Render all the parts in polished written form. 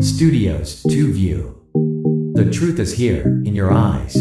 Studios to view. The truth is here, in your eyes.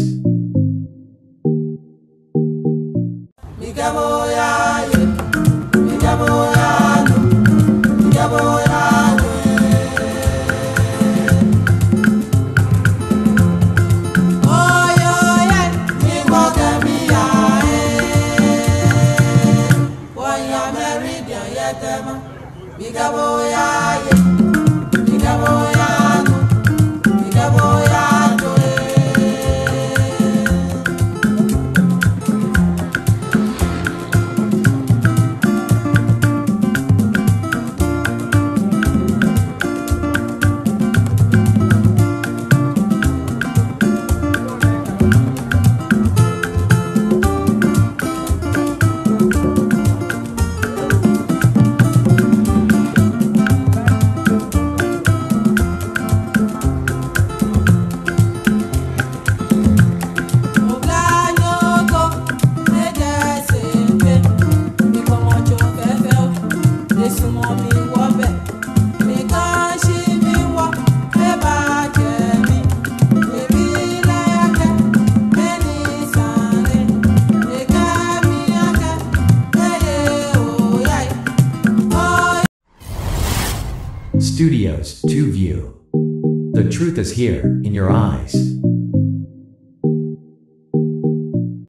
Studios to view. The truth is here, in your eyes.